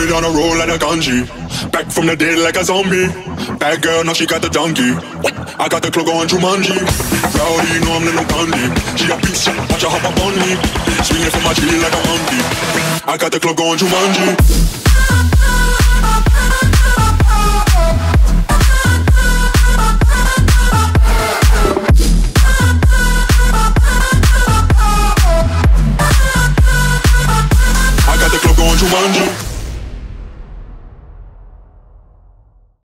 it on a roll like a kanji. Back from the dead like a zombie. Bad girl, now she got the donkey. I got the cloak on Jumanji. Rowdy, you know I'm little Gandhi. She a beast, watch her hop up on me. Swinging from my tree like a monkey. I got the cloak on Jumanji.